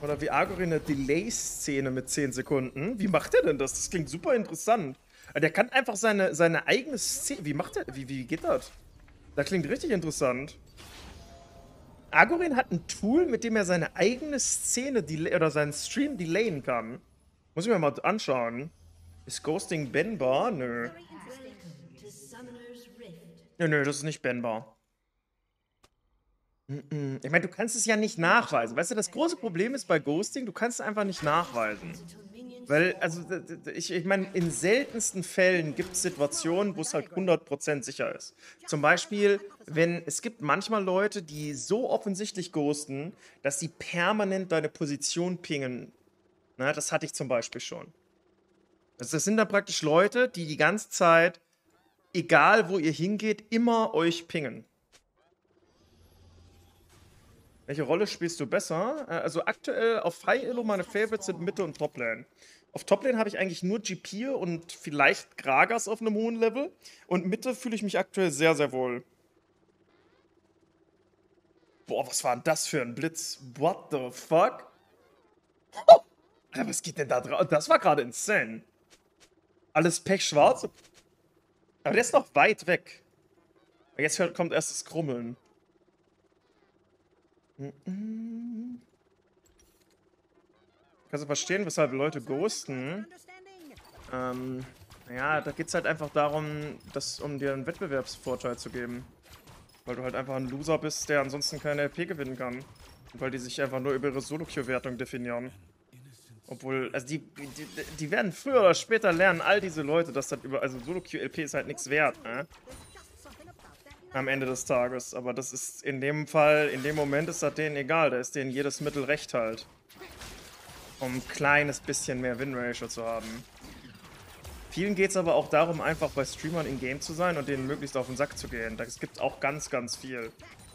Oder wie Agori eine Delay-Szene mit 10 Sekunden. Wie macht er denn das? Das klingt super interessant. Der kann einfach seine eigene Szene. Wie macht er? Wie geht das? Das klingt richtig interessant. Agorin hat ein Tool, mit dem er seine eigene Szene oder seinen Stream delayen kann. Muss ich mir mal anschauen. Ist Ghosting benbar? Nö. Nö, das ist nicht benbar. Ich meine, du kannst es ja nicht nachweisen. Weißt du, das große Problem ist bei Ghosting, du kannst es einfach nicht nachweisen. Weil, also, ich meine, in seltensten Fällen gibt es Situationen, wo es halt 100% sicher ist. Zum Beispiel, es gibt manchmal Leute, die so offensichtlich ghosten, dass sie permanent deine Position pingen. Na, das hatte ich zum Beispiel schon. Also das sind dann praktisch Leute, die die ganze Zeit, egal wo ihr hingeht, immer euch pingen. Welche Rolle spielst du besser? Also aktuell auf High Elo meine Favorites sind Mitte und Toplane. Auf Toplane habe ich eigentlich nur GP und vielleicht Gragas auf einem hohen Level. Und Mitte fühle ich mich aktuell sehr, sehr wohl. Boah, was war denn das für ein Blitz? What the fuck? Oh, Alter, was geht denn da drauf? Das war gerade insane. Alles pechschwarz. Aber der ist noch weit weg. Jetzt kommt erst das Krummeln. Kannst du verstehen, weshalb Leute ghosten? Ja, da geht es halt einfach darum, um dir einen Wettbewerbsvorteil zu geben. Weil du halt einfach ein Loser bist, der ansonsten keine LP gewinnen kann. Und weil die sich einfach nur über ihre Solo-Queue-Wertung definieren. Obwohl, also die werden früher oder später lernen, all diese Leute, dass das also Solo-Queue-LP ist halt nichts wert, ne? Am Ende des Tages. Aber das ist in dem Fall, in dem Moment ist das denen egal. Da ist denen jedes Mittel recht halt. Um ein kleines bisschen mehr Win-Ratio zu haben. Vielen geht es aber auch darum, einfach bei Streamern in Game zu sein und denen möglichst auf den Sack zu gehen. Das gibt auch ganz, ganz viel.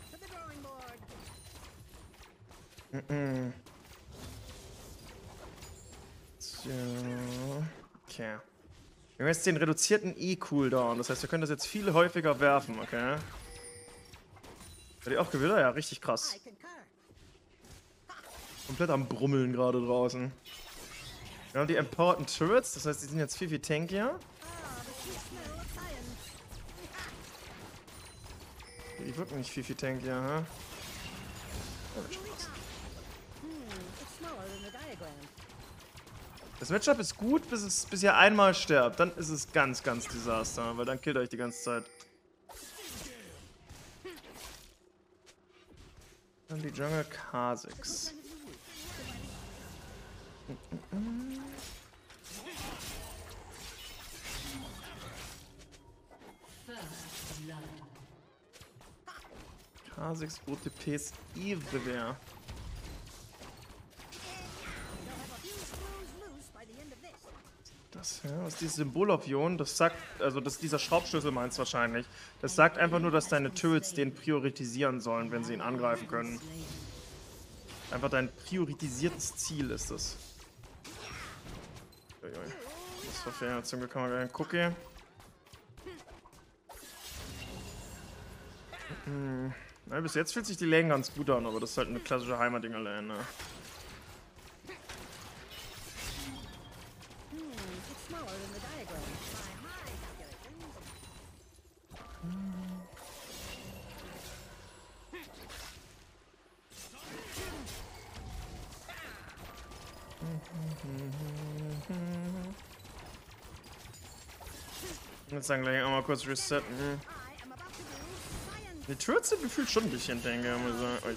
So. Okay. Wir haben jetzt den reduzierten E-Cooldown. Das heißt, wir können das jetzt viel häufiger werfen, okay? Hat die auch Gewitter? Ja, richtig krass. Komplett am Brummeln gerade draußen. Wir haben die Important Turrets, das heißt, die sind jetzt viel tankier. Die wirken nicht viel tankier, hä? Das Matchup ist gut, bis ihr einmal sterbt. Dann ist es ganz, ganz Desaster, weil dann killt euch die ganze Zeit. Dann die Jungle Kha'Zix. Kha'Zix, OTPs everywhere. Das, ja, was ist dieses Symbol auf Ion? Das sagt, also das dieser Schraubschlüssel meint es wahrscheinlich. Das sagt einfach nur, dass deine Turrets den priorisieren sollen, wenn sie ihn angreifen können. Einfach dein priorisiertes Ziel ist es. Das war fair, zum Glück haben wir einen Cookie. Na, bis jetzt fühlt sich die Lane ganz gut an, aber das ist halt eine klassische Heimatdinger-Lane, ne? Jetzt dann gleich einmal kurz resetten. Die Turrets sind gefühlt schon ein bisschen tanker, muss ich sagen.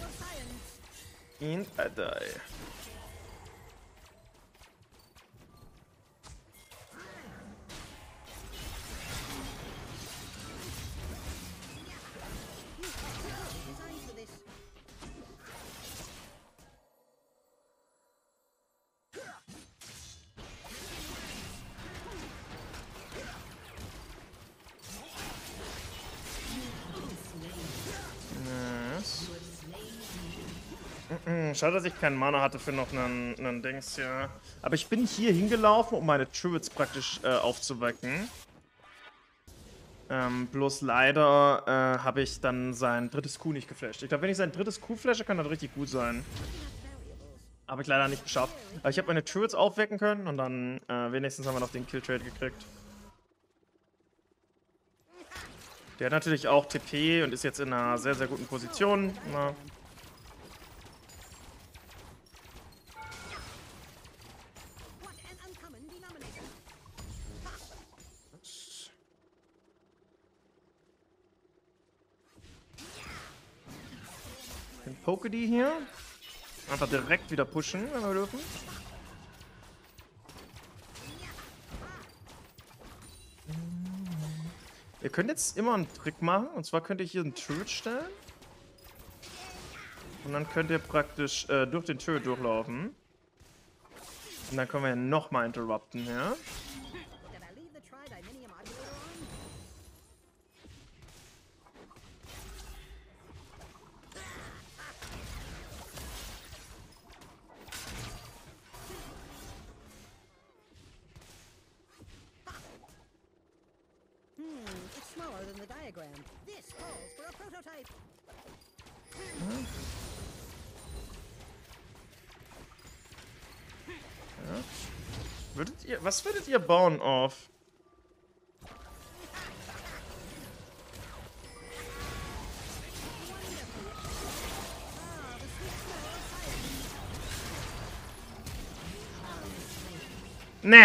In a die. Schade, dass ich keinen Mana hatte für noch einen Dings hier. Aber ich bin hier hingelaufen, um meine Turrets praktisch aufzuwecken. Bloß leider habe ich dann sein drittes Q nicht geflasht. Ich glaube, wenn ich sein drittes Q flashe, kann das richtig gut sein. Habe ich leider nicht geschafft. Aber ich habe meine Turrets aufwecken können und dann wenigstens haben wir noch den Kill-Trade gekriegt. Der hat natürlich auch TP und ist jetzt in einer sehr, sehr guten Position. Na. Den Pokédie hier. Einfach direkt wieder pushen, wenn wir dürfen. Ihr könnt jetzt immer einen Trick machen. Und zwar könnt ihr hier einen Turret stellen. Und dann könnt ihr praktisch durch den Turret durchlaufen. Und dann können wir nochmal interrupten, ja. It's smaller than the diagram. This calls for a prototype. Ja. Was würdet ihr bauen auf? Ne!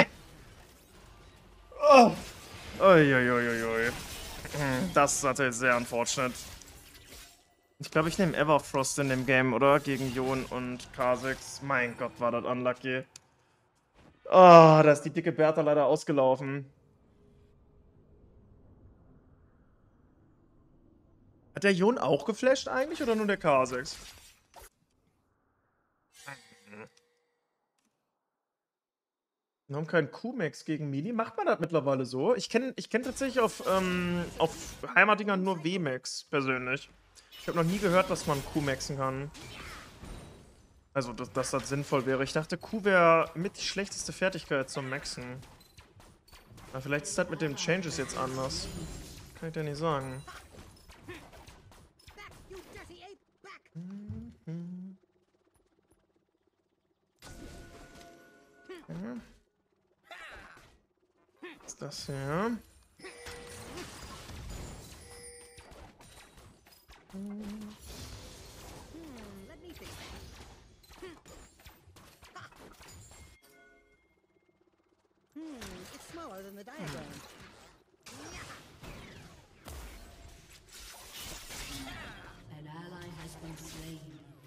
Oh! Uiuiuiui. Das ist natürlich sehr unfortunate. Ich glaube, ich nehme Everfrost in dem Game, oder? Gegen Jon und Kha'Zix. Mein Gott, war das unlucky. Oh, da ist die dicke Bertha leider ausgelaufen. Hat der Jon auch geflasht eigentlich, oder nur der Kha'Zix? Wir haben keinen Q-Max gegen Melee. Macht man das mittlerweile so? Ich kenn tatsächlich auf Heimerdingern nur W-Max persönlich. Ich habe noch nie gehört, dass man Q-Maxen kann. Also, dass das sinnvoll wäre. Ich dachte, Q wäre mit die schlechteste Fertigkeit zum Maxen. Aber vielleicht ist das mit dem Changes jetzt anders. Kann ich dir nicht sagen. Okay. Was ist das hier? It's smaller than the diagram. An ally has been slain.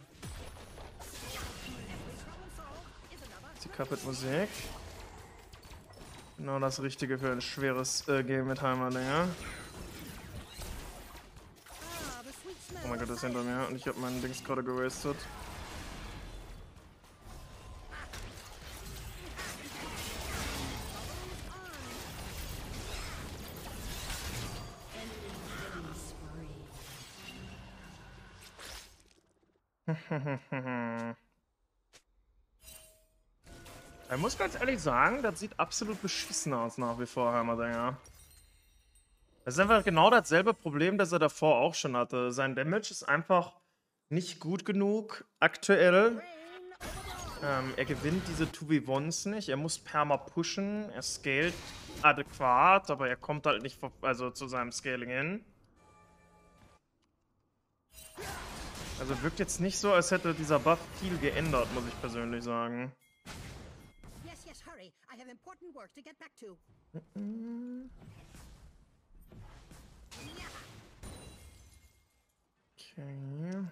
Die Carpet-Musik. Genau das Richtige für ein schweres Game mit Heimerdinger. Oh mein Gott, das ist hinter mir und ich habe meinen Dings gerade gewastet. Ich muss ganz ehrlich sagen, das sieht absolut beschissen aus nach wie vor, Heimerdinger. Das ist einfach genau dasselbe Problem, das er davor auch schon hatte. Sein Damage ist einfach nicht gut genug aktuell. Er gewinnt diese 2v1s nicht. Er muss perma pushen. Er scaled adäquat, aber er kommt halt nicht zu seinem Scaling hin. Also wirkt jetzt nicht so, als hätte dieser Buff viel geändert, muss ich persönlich sagen. Yes, yes, hurry. I have important work to get back to. Okay.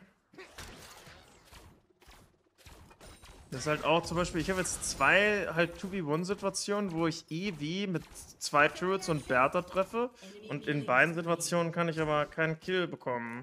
Das ist halt auch zum Beispiel, ich habe jetzt zwei halt 2v1-Situationen, wo ich EW mit 2 Turrets und Bertha treffe. Und in beiden Situationen kann ich aber keinen Kill bekommen.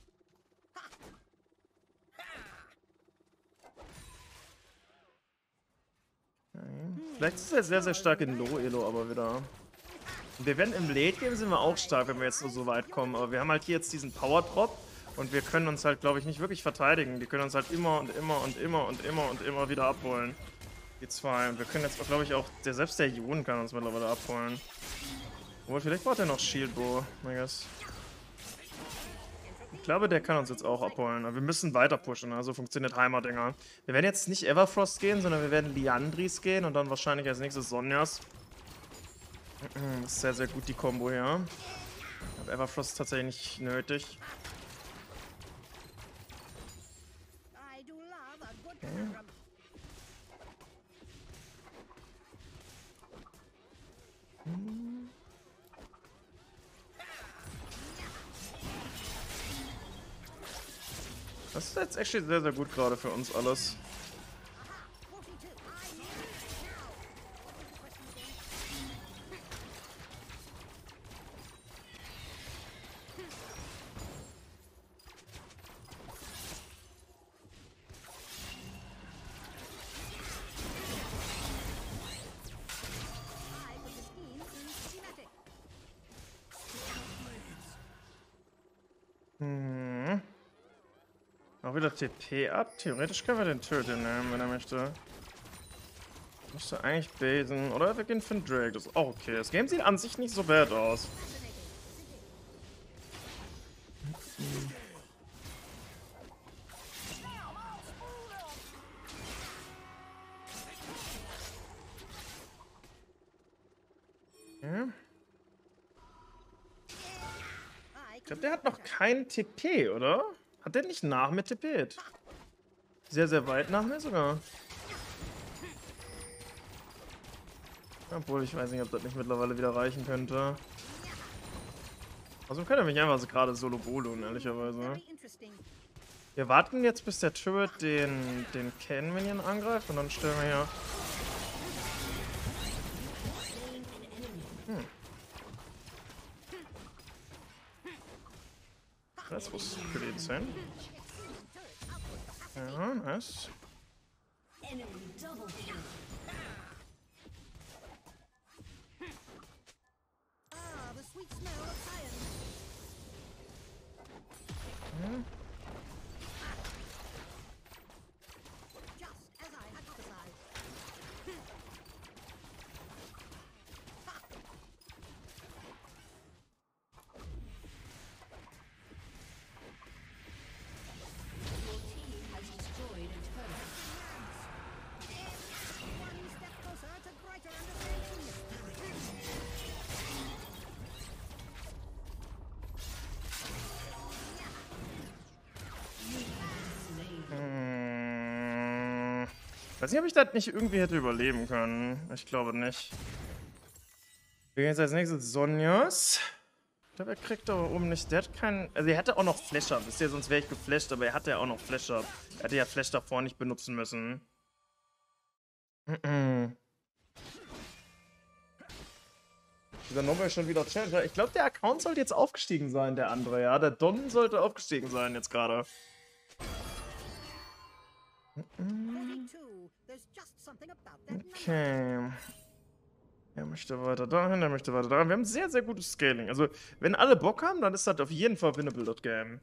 Okay. Vielleicht ist er sehr, sehr stark in Low-Elo aber wieder. Wir werden im Late-Game sind wir auch stark, wenn wir jetzt nur so weit kommen. Aber wir haben halt hier jetzt diesen Power-Drop. Und wir können uns halt, glaube ich, nicht wirklich verteidigen. Die können uns halt immer und immer und immer und immer und immer wieder abholen. Die zwei. Und wir können jetzt, glaube ich, auch... Selbst der Jon kann uns mittlerweile abholen. Obwohl, vielleicht braucht er noch Shield Bow, I guess. glaube, der kann uns jetzt auch abholen. Aber wir müssen weiter pushen, also funktioniert Heimerdinger. Wir werden jetzt nicht Everfrost gehen, sondern wir werden Liandris gehen und dann wahrscheinlich als nächstes Sonjas. Das ist sehr, sehr gut, die Kombo hier. Ich habe Everfrost tatsächlich nicht nötig. I do love a good conundrum. Das ist jetzt actually sehr, sehr gut gerade für uns alles. 42. I put the scheme in schematic. Auch wieder TP ab. Theoretisch können wir den töten nehmen, wenn er möchte. Müsste eigentlich basen. Oder wir gehen für den Drake. Das ist auch okay. Das Game sieht an sich nicht so bad aus. Ja. Ich glaube, der hat noch keinen TP, oder? Hat der nicht nach mir TP't? Sehr, sehr weit nach mir sogar. Obwohl, ich weiß nicht, ob das nicht mittlerweile wieder reichen könnte. Also können wir mich einfach so gerade solo boloen, ehrlicherweise. Very interesting. Wir warten jetzt, bis der Turret den Ken-Minion angreift und dann stellen wir hier... Das muss für den sein. Ja, nice. Enemy double kill. Ah, the sweet smell of science. Just as I hypothesized. Your team has destroyed a turret. One step closer to greater understanding. Weiß nicht, ob ich das nicht irgendwie hätte überleben können. Ich glaube nicht. Wir gehen jetzt als nächstes Sonjas. Ich glaube, er kriegt aber oben nicht. Der hat keinen. Also, er hatte auch noch Flasher. Wisst ihr, sonst wäre ich geflasht, aber er hatte ja auch noch Flasher. Er hätte ja Flash davor nicht benutzen müssen. Dieser Nobel ist schon wieder Challenger. Ich glaube, der Account sollte jetzt aufgestiegen sein, der andere, ja. Der Don sollte aufgestiegen sein jetzt gerade. 42. There's just something about that number. Okay. Er möchte weiter dahin, er möchte weiter dahin. Wir haben sehr, sehr gutes Scaling. Also, wenn alle Bock haben, dann ist das auf jeden Fall winnable, das Game.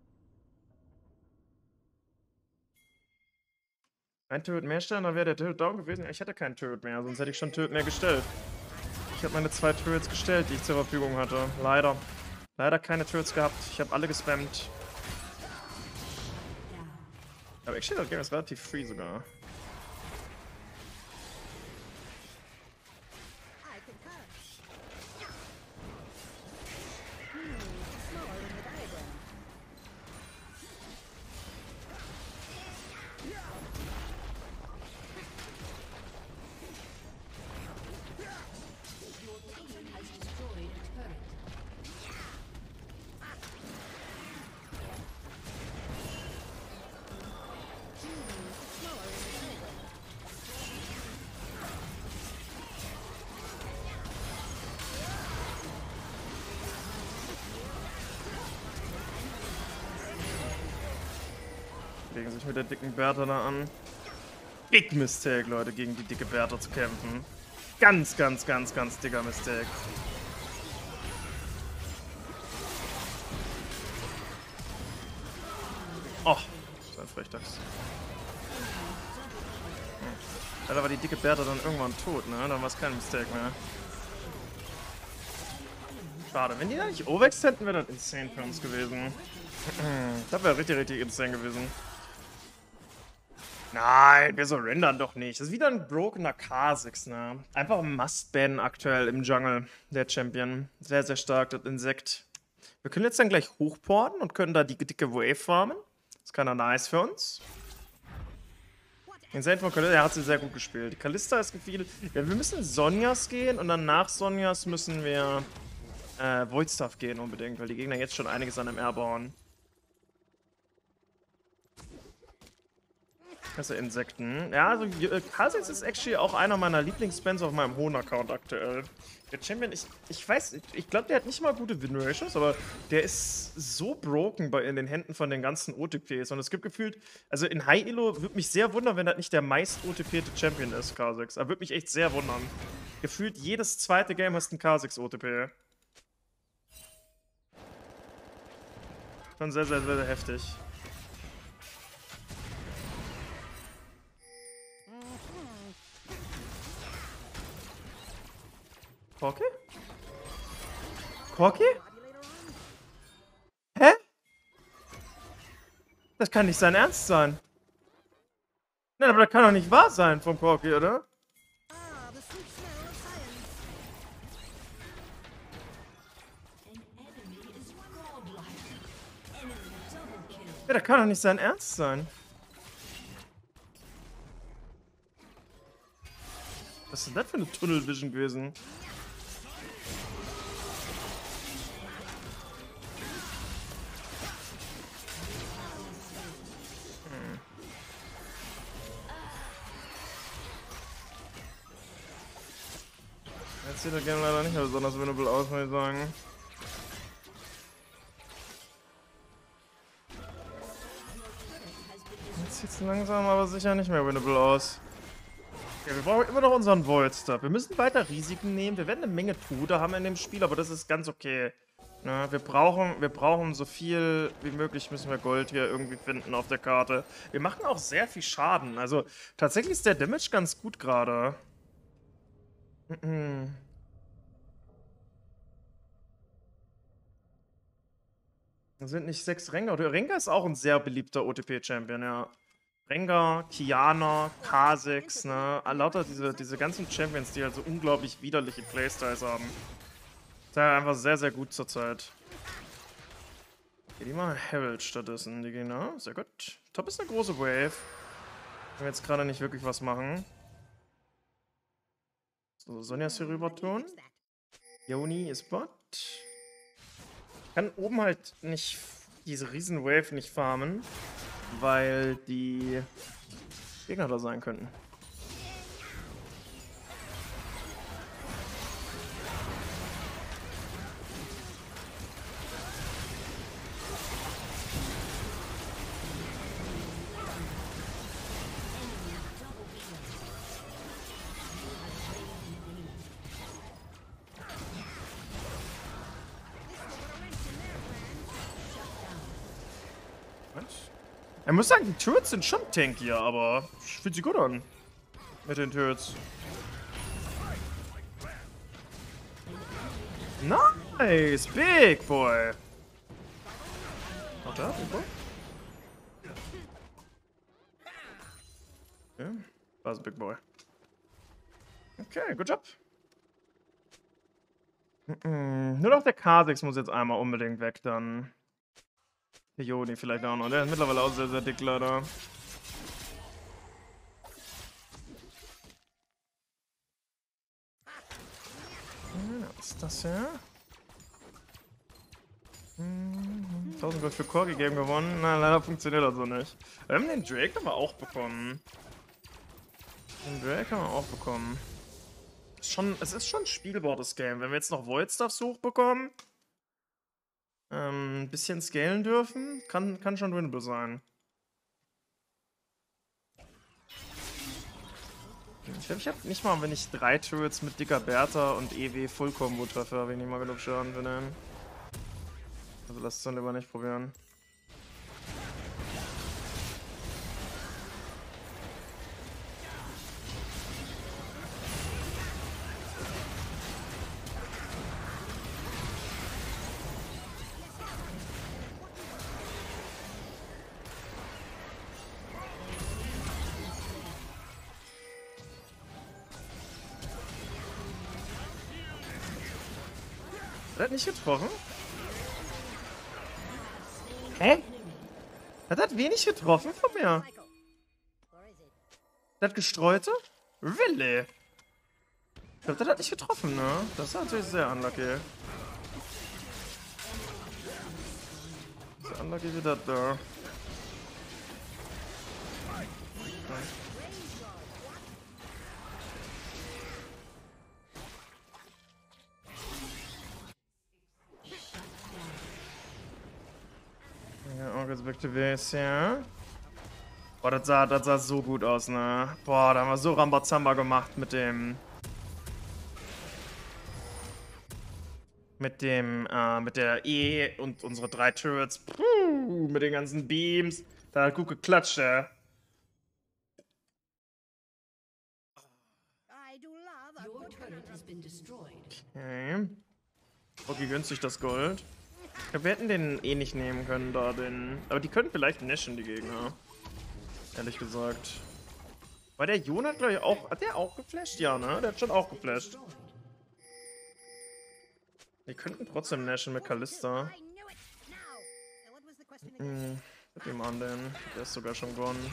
Ein Turret mehr stellen, dann wäre der Turret down gewesen. Ja, ich hätte keinen Turret mehr, sonst hätte ich schon Turret mehr gestellt. Ich habe meine 2 Turrets gestellt, die ich zur Verfügung hatte. Leider. Leider keine Turrets gehabt. Ich habe alle gespammt. Aber actually, das Game ist relativ free sogar. I concur. Smaller than the diagram. Your team has destroyed a turret. Smaller than the diagram. Legen sich mit der dicken Bertha da an. Big Mistake, Leute, gegen die dicke Bertha zu kämpfen. Ganz, ganz, ganz, ganz dicker Mistake. Oh, so ein Frechdachs. Leider war die dicke Bertha dann irgendwann tot, ne? Dann war es kein Mistake mehr. Schade, wenn die da nicht overextend hätten, wäre das insane für uns gewesen. Das wäre richtig, richtig insane gewesen. Nein, wir surrendern doch nicht. Das ist wieder ein brokener Kha'Zix, ne? Einfach ein Must-Ban aktuell im Jungle, der Champion. Sehr, sehr stark, das Insekt. Wir können jetzt dann gleich hochporten und können da die dicke Wave farmen. Das ist kind of nice für uns. Insane von Kalista, er hat sie sehr gut gespielt. Die Kalista ist gefiedelt. Ja, wir müssen Zhonya's gehen und dann nach Zhonya's müssen wir Voidstaff gehen unbedingt, weil die Gegner jetzt schon einiges an MR bauen. Das sind Insekten. Ja, also Kha'Zix ist actually auch einer meiner Lieblingsspans auf meinem hohen Account aktuell. Der Champion, ich weiß, ich glaube, der hat nicht mal gute Win-Ratios, aber der ist so broken in den Händen von den ganzen OTPs. Und es gibt gefühlt, also in High Elo würde mich sehr wundern, wenn das nicht der meist OTPierte Champion ist, Kha'Zix. Da würde mich echt sehr wundern. Gefühlt jedes zweite Game hast ein Kha'Zix OTP. Schon sehr, sehr, sehr, sehr heftig. Corki? Corki? Hä? Das kann nicht sein Ernst sein. Nein, aber das kann doch nicht wahr sein vom Corki, oder? Ah, the sweet smell of science. Ja, das kann doch nicht sein Ernst sein. Was ist denn das für eine Tunnel-Vision gewesen? Jetzt sieht das Game leider nicht mehr besonders winnable aus, muss ich sagen. Jetzt sieht es langsam aber sicher nicht mehr winnable aus. Ja, wir brauchen immer noch unseren Void-Stuff. Wir müssen weiter Risiken nehmen. Wir werden eine Menge Tode haben in dem Spiel, aber das ist ganz okay. Ja, wir brauchen so viel wie möglich, müssen wir Gold hier irgendwie finden auf der Karte. Wir machen auch sehr viel Schaden. Also tatsächlich ist der Damage ganz gut gerade. Das sind nicht 6 Rengar. Rengar ist auch ein sehr beliebter OTP-Champion, ja. Rengar, Kiana, Kha'Zix, ne? Lauter diese ganzen Champions, die halt so unglaublich widerliche Playstyles haben. Das ist ja einfach sehr, sehr gut zurzeit. Okay, die machen Herald stattdessen, die Gegner. Sehr gut. Top ist eine große Wave. Wenn wir jetzt gerade nicht wirklich was machen. So, Zhonya's hier rüber tun. Yoni ist Bot. Ich kann oben halt nicht diese riesen Wave nicht farmen, weil die Gegner da sein könnten. Ich muss sagen, die Turrets sind schon tankier, aber ich finde sie gut an. Mit den Turrets. Nice! Big Boy! Warte, Big Boy? Okay, das ist Big Boy. Okay, good job. Nur noch der Kha'Zix muss jetzt einmal unbedingt weg, dann. Der Yoni vielleicht auch noch. Der ist mittlerweile auch sehr, sehr dick, leider. Was ist das hier? 1000 Gold für Corgi Game gewonnen. Na, leider funktioniert das so nicht. Wir haben den Drake aber auch bekommen. Den Drake haben wir auch bekommen. Es ist schon spielbar, das Game. Wenn wir jetzt noch Void-Stuffs hochbekommen, ein bisschen scalen dürfen, kann schon winnable sein. Ich hab nicht mal, wenn ich 3 Turrets mit dicker Bertha und EW Full Combo treffe, habe ich nicht mal genug Schaden für den. Also lass es dann lieber nicht probieren. Er hat nicht getroffen? Hä? Er hat wenig getroffen von mir. Michael. Or is it? Der hat gestreute? Really? Ich glaube, der hat nicht getroffen, ne? Das ist natürlich sehr unlucky. Sehr unlucky wie das da. Ja, Organs Back to Base, ja. Boah, das sah so gut aus, ne? Boah, da haben wir so Rambazamba gemacht mit dem... Mit der E und unsere 3 Turrets. Puh, mit den ganzen Beams. Da hat gut geklatscht, ja. I do love a Your good turret has been destroyed. Okay. Okay, günstig das Gold. Ich glaub, wir hätten den eh nicht nehmen können, da den... Aber die könnten vielleicht nashen, die Gegner. Ehrlich gesagt. Weil der Jon hat, glaube ich, auch... Hat der auch geflasht? Ja, ne? Der hat schon auch geflasht. Die könnten trotzdem nashen mit Kalista. I knew it. Now, what was the question again? Gib ihm an den. Der ist sogar schon gewonnen.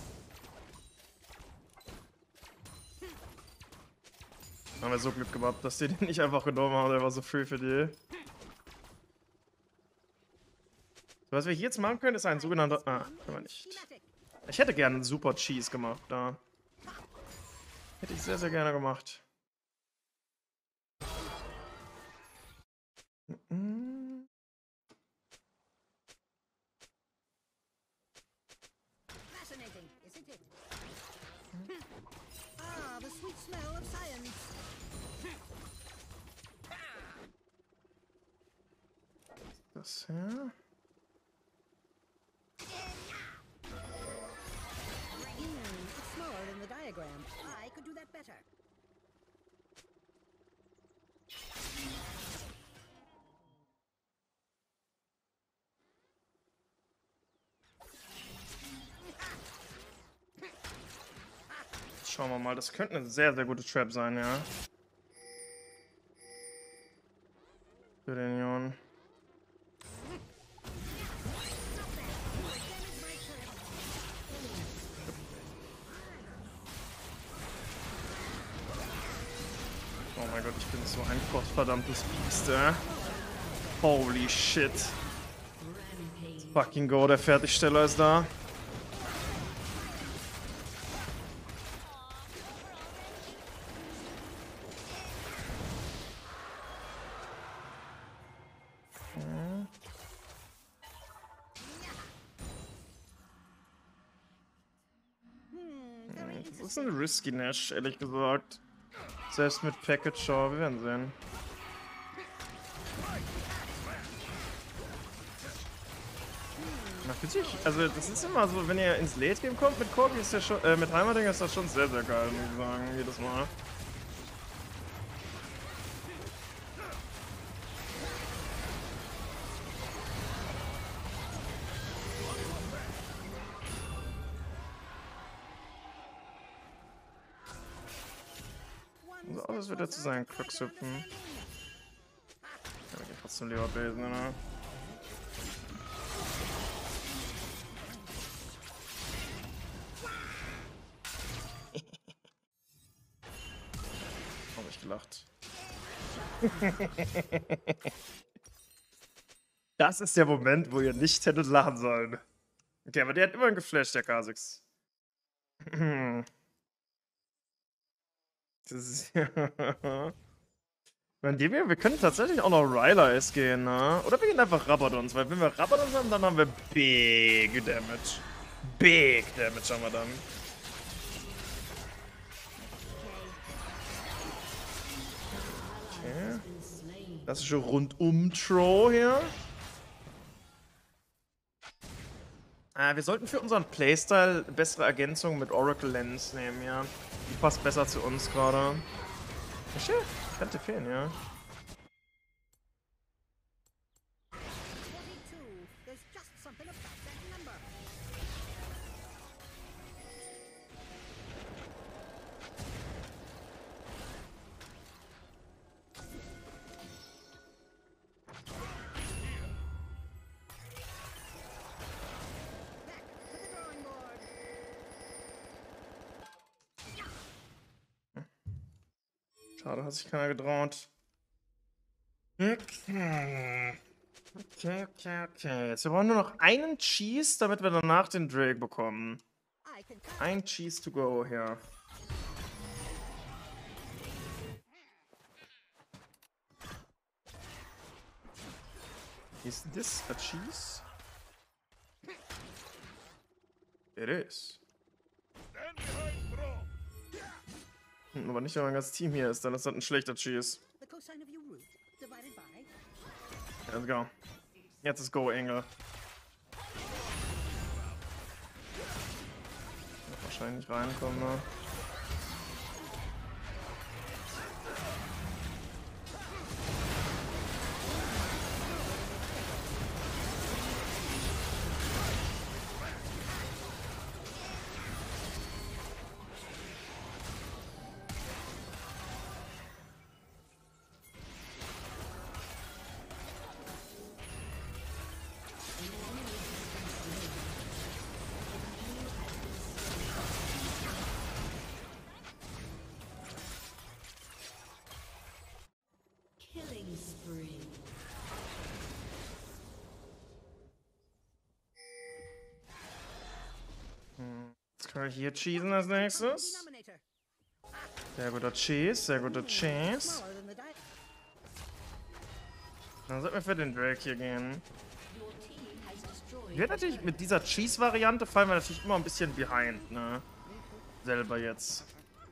Haben wir so Glück gehabt, dass die den nicht einfach genommen haben. Der war so free für die. So, was wir hier jetzt machen können, ist ein sogenannter... Ah, können wir nicht. Schematic. Ich hätte gerne einen Super Cheese gemacht, da. Hätte ich sehr, sehr gerne gemacht. Fascinating, isn't it? Ah, the sweet smell of science. Das hier. It's smaller than the diagram. I could do that better. Schauen wir mal, das könnte eine sehr, sehr gute Trap sein, ja. Für den Jon. Oh mein Gott, ich bin so ein gottverdammtes Biest, Holy shit. Fucking go, der Fertigsteller ist da. Das ist ein risky Nash, ehrlich gesagt. Selbst mit Package, aber wir werden sehen. Na, für sich, also das ist immer so, wenn ihr ins Late Game kommt mit Corgi, ist ja schon, mit Heimerdinger ist das schon sehr, sehr geil, muss ich sagen, jedes Mal. So, alles wieder zu seinen Crux hüpfen. Ja, wir gehen trotzdem lieber basen, ne? Hab ich gelacht. Das ist der Moment, wo ihr nicht hättet lachen sollen. Okay, aber der hat immerhin geflasht, der Kha'Zix. Das ist wir können tatsächlich auch noch Rylai's gehen, ne? Oder wir gehen einfach Rabadons, weil wenn wir Rabadons haben, dann haben wir Big Damage. Big Damage haben wir dann. Okay. Das ist schon Rundum-Throw hier. Wir sollten für unseren Playstyle bessere Ergänzung mit Oracle Lens nehmen, ja. Die passt besser zu uns gerade. Shit, könnte fehlen, ja. 42. There's just something about that number. Schade, hat sich keiner getraut. Okay. Jetzt wir brauchen nur noch einen Cheese, damit wir danach den Drake bekommen. I can Ein Cheese to go hier. Is this a cheese? It is. Aber nicht, wenn mein ganzes Team hier ist, dann ist das ein schlechter Cheese. the cosine of your root divided by. Let's go. Jetzt ist Go, Engel. Wird wahrscheinlich reinkommen, ne? Killing spree. Jetzt können wir hier cheesen als nächstes. Denominator. Sehr guter Cheese, sehr guter Cheese. Smaller than the Dann sollten wir für den Drake hier gehen. Your team has destroyed. Wir natürlich mit dieser Cheese-Variante fallen wir natürlich immer ein bisschen behind, ne? Selber jetzt.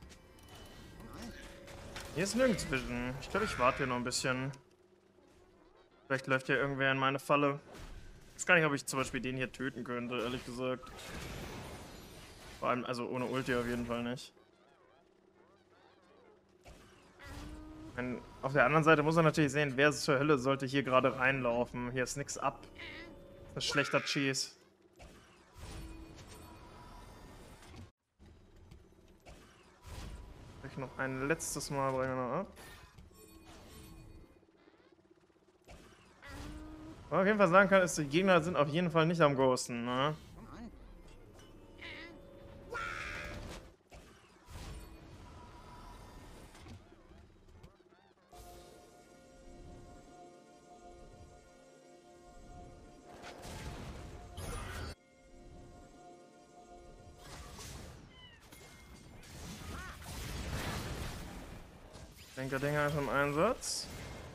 Hier ist nirgends Vision. Ich glaube, ich warte hier noch ein bisschen. Vielleicht läuft hier irgendwer in meine Falle. Ich weiß gar nicht, ob ich zum Beispiel den hier töten könnte, ehrlich gesagt. Vor allem, also ohne Ulti auf jeden Fall nicht. Auf der anderen Seite muss er natürlich sehen, wer zur Hölle sollte hier gerade reinlaufen. Hier ist nichts ab. Das ist schlechter Cheese. Ich noch ein letztes Mal bringen wir noch ab. Was man auf jeden Fall sagen kann, ist, die Gegner sind auf jeden Fall nicht am Ghosten, ne? Dinger ist im Einsatz.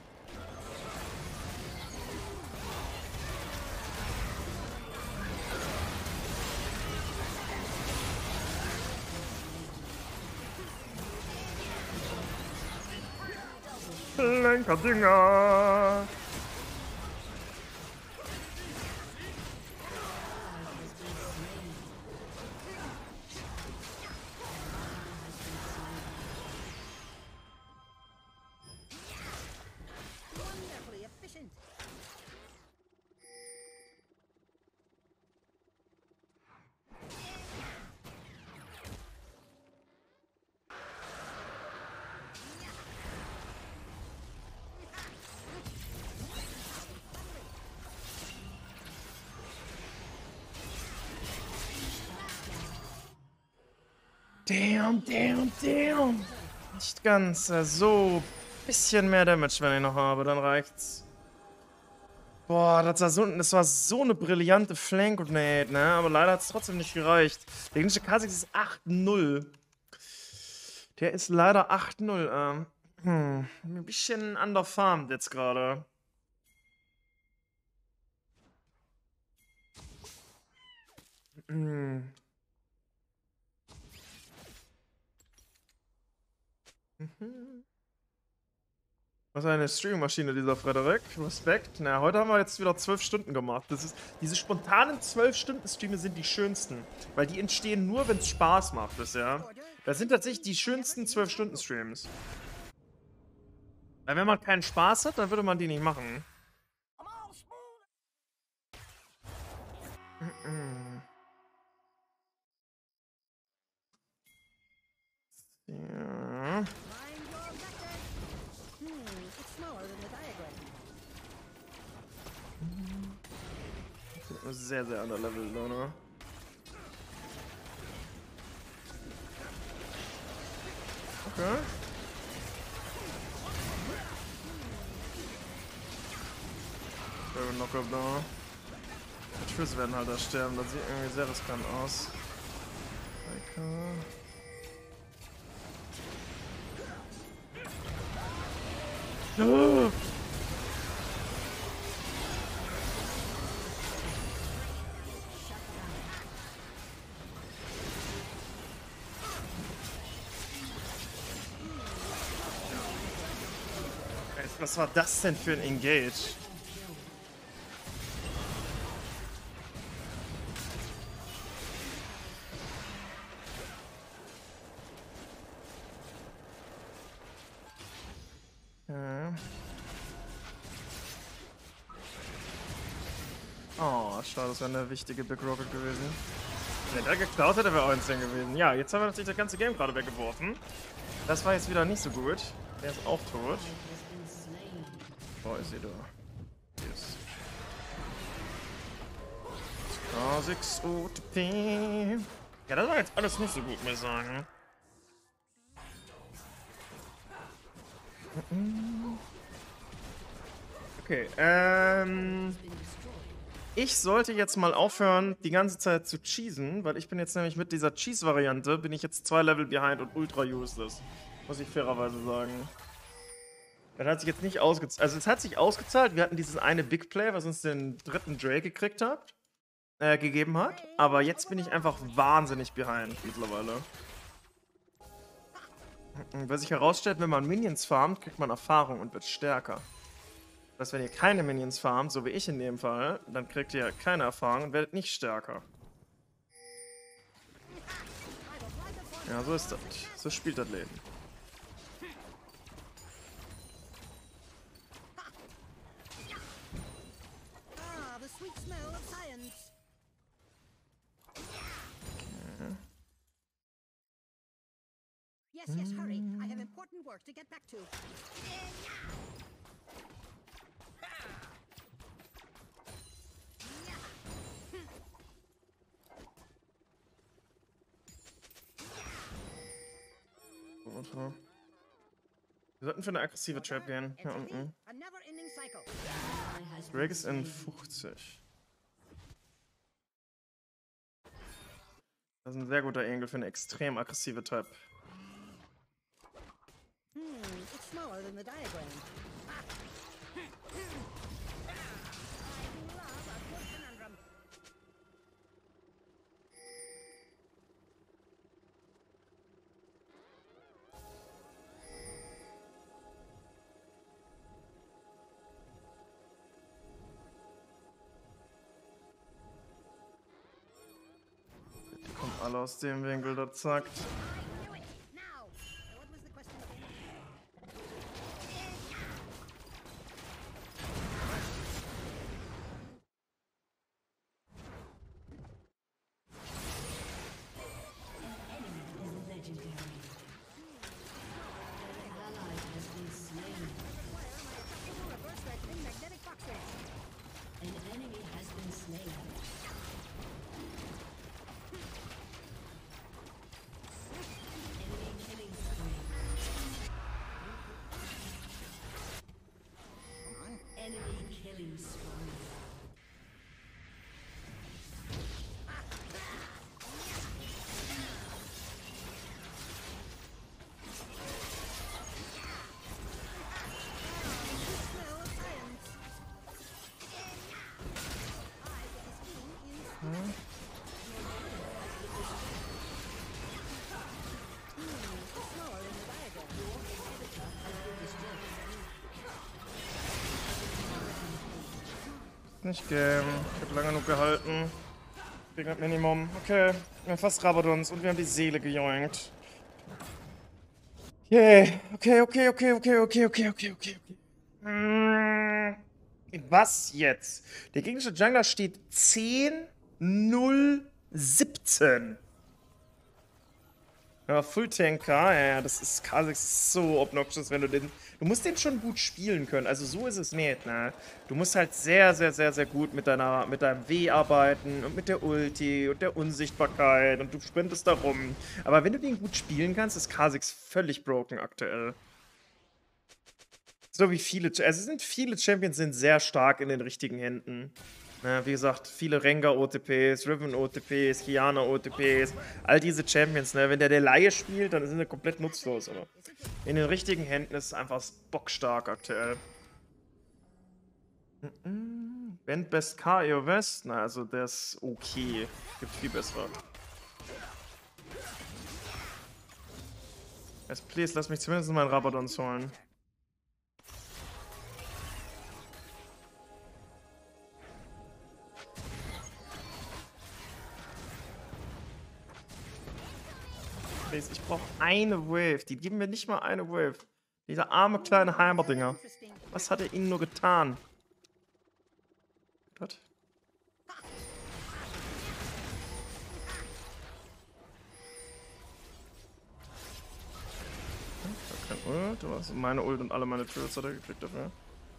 Lenkerdinger! wonderfully efficient. Damn. Nicht ganz, so bisschen mehr Damage, wenn ich noch habe, dann reicht's. Boah, das war so eine brillante Flank-Grenade, ne? Aber leider hat es trotzdem nicht gereicht. Der gegnerische Kha'Zix ist 8-0. Der ist leider 8-0. Ein bisschen underfarmed jetzt gerade. Was eine Streaming-Maschine, dieser Frederik. Respekt. Na, heute haben wir jetzt wieder 12 Stunden gemacht. Diese spontanen 12-Stunden-Streame sind die schönsten. Weil die entstehen nur, wenn es Spaß macht, wisst ihr? Das sind tatsächlich die schönsten 12-Stunden-Streams. Weil wenn man keinen Spaß hat, dann würde man die nicht machen. Ja. Mind your vector. It's smaller than the diagram. Sehr, sehr underleveled, ne? Okay. Knocker da. Die Triss werden halt da sterben, das sieht irgendwie sehr riskant aus. Oh. Was war das denn für ein Engage? Ja. Oh, schade, das wäre eine wichtige Big Rocket gewesen. Wenn der geklaut hätte, wäre auch insane gewesen. Ja, jetzt haben wir natürlich das ganze Game gerade weggeworfen. Das war jetzt wieder nicht so gut. Der ist auch tot. Wo ist sie da? Yes. Kha'Zix OTP. Ja, das war jetzt alles nicht so gut, muss ich sagen. Okay, ich sollte jetzt mal aufhören, die ganze Zeit zu cheesen, weil ich bin jetzt nämlich mit dieser Cheese-Variante, bin ich jetzt 2 Level behind und ultra useless. Muss ich fairerweise sagen. Das hat sich jetzt nicht ausgezahlt. Also es hat sich ausgezahlt, wir hatten dieses eine Big Play, was uns den 3. Drake gegeben hat. Aber jetzt bin ich einfach wahnsinnig behind mittlerweile. Was sich herausstellt, wenn man Minions farmt, kriegt man Erfahrung und wird stärker. Das heißt, wenn ihr keine Minions farmt, so wie ich in dem Fall, dann kriegt ihr keine Erfahrung und werdet nicht stärker. Ja, so ist das. So spielt das Leben. Ah, the sweet smell of science. Yes, yes, hurry. I have important work to get back to. Wir sollten für eine aggressive Trap gehen. Hier unten. A never-ending cycle. Drake ist in 50. Das ist ein sehr guter Engel für eine extrem aggressive Trap. It's smaller than the diagram. I love a good conundrum. Die kommen alle aus dem Winkel, da zack. I knew it. Now, what was the question again? Legendary. An ally has been slain. Reverse directing magnetic boxing. An enemy has been slain. Enemy killing spree. Enemy killing spree. Smell of science. I get the scheme is smaller than the diagram. Nicht geben. Ich hab lange genug gehalten. Wegen das Minimum. Okay. Wir haben fast Rabadons und wir haben die Seele gejoinkt. Okay. Okay. Was jetzt? Der gegnerische Jungler steht 10-0-17. Ja, Full Tanker, ja, das ist Kha'Zix ist so obnoxious, wenn du den. Du musst den schon gut spielen können. Also so ist es nicht, ne? Du musst halt sehr gut mit deinem W arbeiten und mit der Ulti und der Unsichtbarkeit und du sprintest da rum. Aber wenn du den gut spielen kannst, ist Kha'Zix völlig broken aktuell. So wie viele, viele Champions sind sehr stark in den richtigen Händen. Ja, wie gesagt, viele Rengar-OTPs, Riven-OTPs, Kiana-OTPs, all diese Champions, ne? Wenn der Laie spielt, dann sind die komplett nutzlos, aber in den richtigen Händen ist es einfach bockstark aktuell. Band Best KO West? Na, also der ist okay. Gibt viel bessere. Yes, please, lass mich zumindest meinen Rabadons holen. Please, ich brauche eine Wave. Die geben mir nicht mal eine Wave. Dieser arme kleine Heimerdinger. Was hat er ihnen nur getan? Gott. Kein Ult. Du hast meine Ult und alle meine Turrets hat er gekriegt dafür.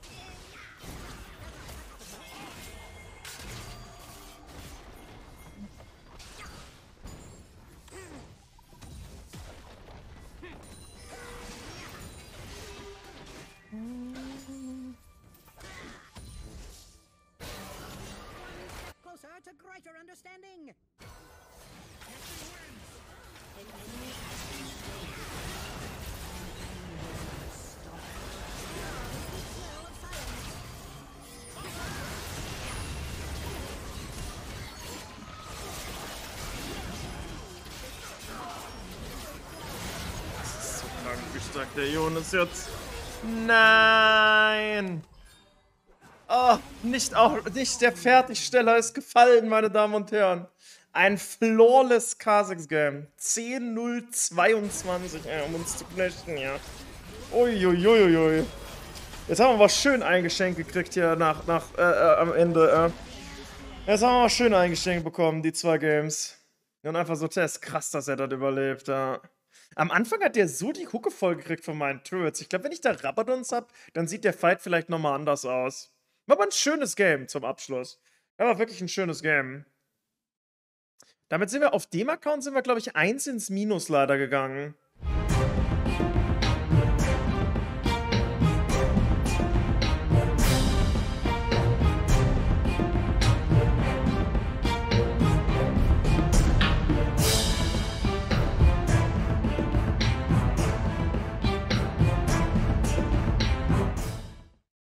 Closer to greater understanding. So krank, wie stark der Jonas jetzt. Nein! Oh, nicht der Fertigsteller ist gefallen, meine Damen und Herren. Ein flawless Kha'Zix-Game. 10-0-22, um uns zu flashen, ja. Uiuiuiui. Jetzt haben wir was schön eingeschenkt gekriegt hier am Ende. Jetzt haben wir was schön eingeschenkt bekommen, die 2 Games. Und einfach so, das ist krass, dass er das überlebt, ja. Am Anfang hat der so die Hucke voll gekriegt von meinen Turrets. Ich glaube, wenn ich da Rabadons hab, dann sieht der Fight vielleicht nochmal anders aus. War aber ein schönes Game zum Abschluss. Ja, war wirklich ein schönes Game. Damit sind wir auf dem Account, glaube ich, 1 ins Minus leider gegangen.